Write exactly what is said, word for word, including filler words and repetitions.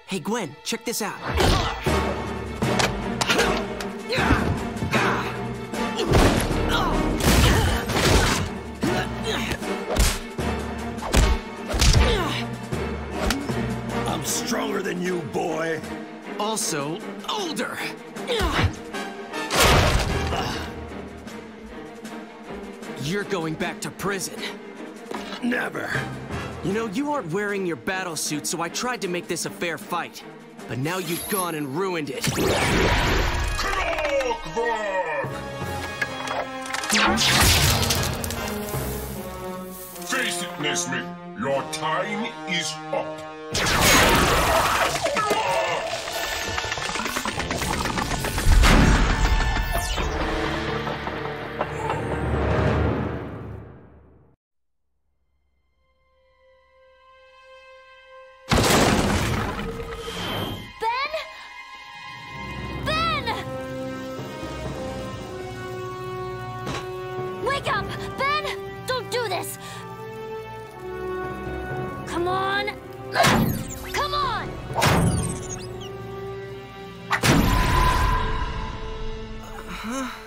Hey, Gwen, check this out. I'm stronger than you, boy. Also, older. You're going back to prison. Never. You know, you aren't wearing your battle suit, so I tried to make this a fair fight. But now you've gone and ruined it. Face it, Nesmith. Your time is up. Wake up! Ben! Don't do this! Come on! Come on! Huh?